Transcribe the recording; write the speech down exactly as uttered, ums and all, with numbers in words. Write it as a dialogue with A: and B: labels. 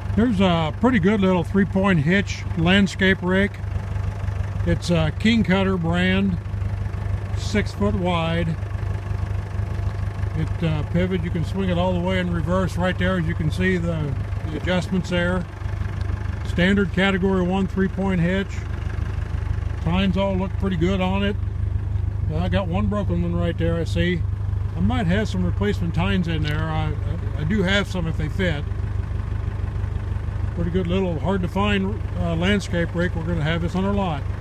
A: Here's a pretty good little three-point hitch landscape rake. It's a King Cutter brand, six foot wide. It uh, pivot, you can swing it all the way in reverse right there, as you can see the, the adjustments there. Standard category one three-point hitch. Tines all look pretty good on it. I got one broken one right there, I see. I might have some replacement tines in there. I, I, I do have some if they fit. Pretty good little hard to find uh, landscape rake. We're going to have this on our lot.